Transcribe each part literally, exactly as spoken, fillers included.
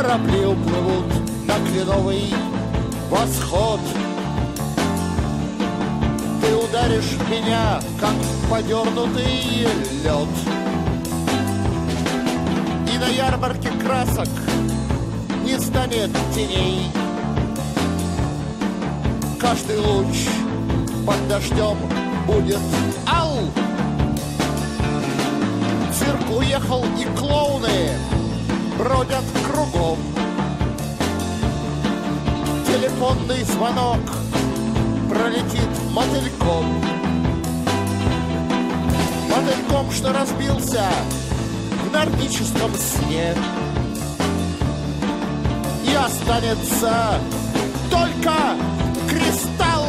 Корабли уплывут на кленовый восход. Ты ударишь меня, как подернутый лед. И на ярмарке красок не станет теней. Каждый луч под дождем будет ал. Цирк уехал, и клоуны бродят кругом. Телефонный звонок пролетит мотыльком. Мотыльком, что разбился в нордическом сне. И останется только кристалл.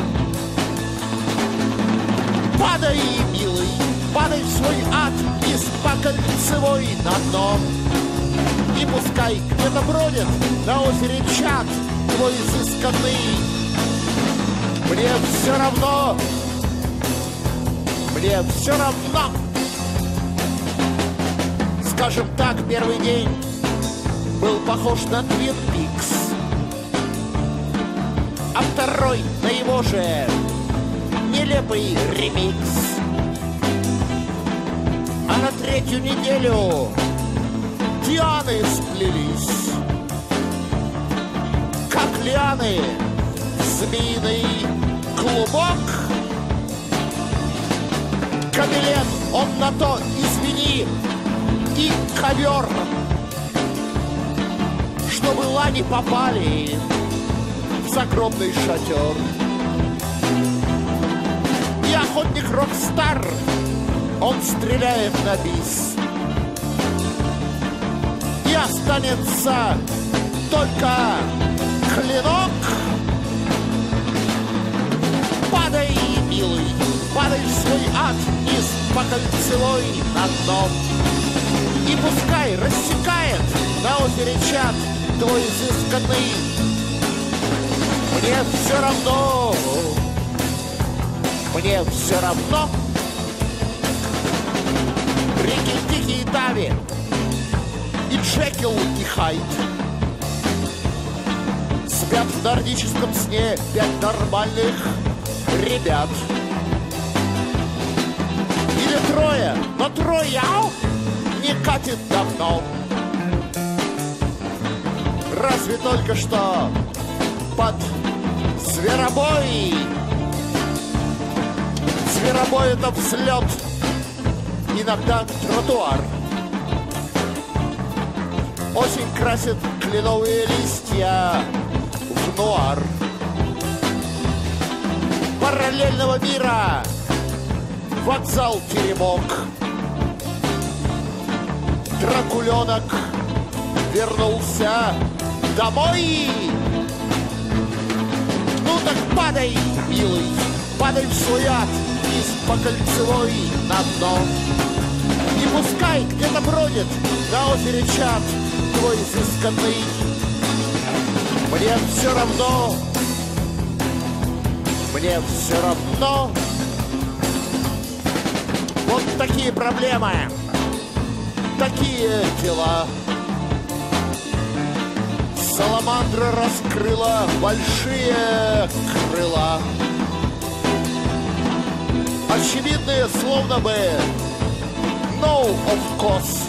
Падай, милый, падай в свой ад из по кольцевой на дно. И пускай где-то бродит на озере чад твой изысканный. Мне все равно, мне все равно. Скажем так, первый день был похож на Твин Пикс, а второй на его же нелепый ремикс. А на третью неделю Дианы сплелись, как лианы в змеиный клубок. Кабелен, он на то, извини, и ковер, чтобы лани попали в загробный шатер. И охотник Рокстар, он стреляет на бис. И останется только клинок. Падай, милый, падай в свой ад из по кольцевой на дно. И пускай рассекает на озере чад твой изысканный. Мне все равно, мне все равно. Реки, Тихие Тави и Джекил и Хайд спят в нордическом сне пять нормальных ребят. Или трое, но трое ау, не катит давно. Разве только что под Зверобой. Зверобой — это взлет, иногда тротуар. Осень красит кленовые листья в нуар. Параллельного мира вокзал Теремок. Дракуленок вернулся домой. Ну так падай, милый, падай в свой ад из по кольцевой на дно. И пускай где-то бродит на озере чад твой изысканный. Мне все равно, мне все равно. Вот такие проблемы, такие дела. Саламандра раскрыла большие крыла, очевидные, словно бы no of course,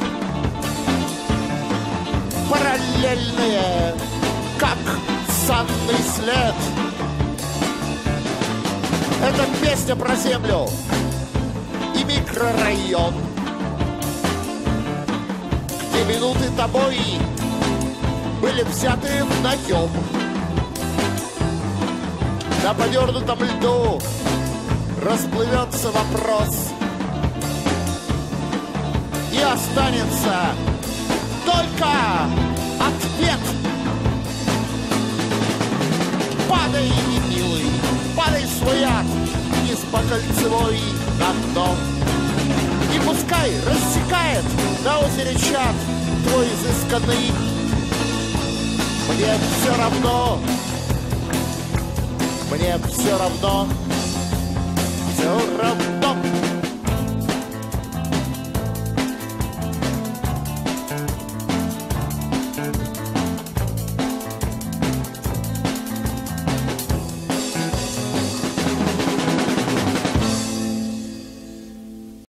параллельные, как санный след. Это песня про землю и микрорайон, где минуты тобой были взяты в наем. На подернутом льду расплывется вопрос, и останется только ответ. Падай, милый, падай в свой ад вниз по кольцевой на дно. И пускай рассекает на озере чад твой изысканный. Мне все равно, мне все равно, все равно.